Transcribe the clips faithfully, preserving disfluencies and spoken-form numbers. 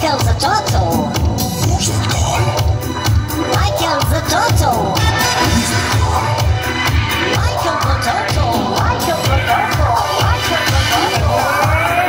Michael the Turtle. Who's that guy? Michael the Turtle. Who's that guy? Michael the Turtle. Michael the Turtle. Michael the Turtle.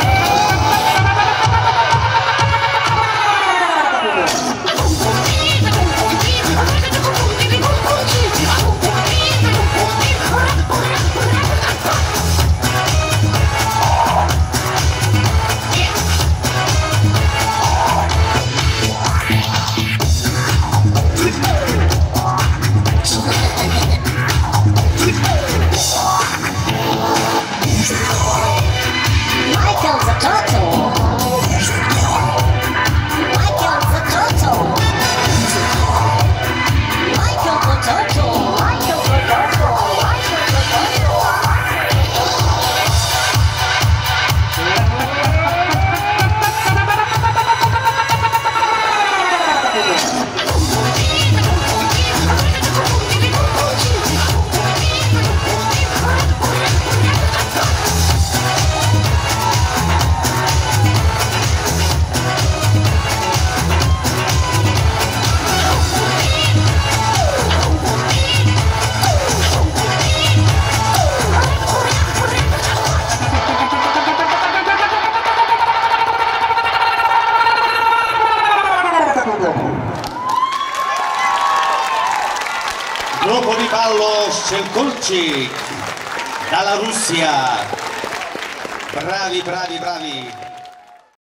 Michael the Turtle. Who's that guy? Michael the Turtle. Who's that guy? Michael the Turtle. Michael the Turtle. Michael the Turtle. Gruppo di ballo Scelkolchik dalla Russia. Bravi, bravi, bravi.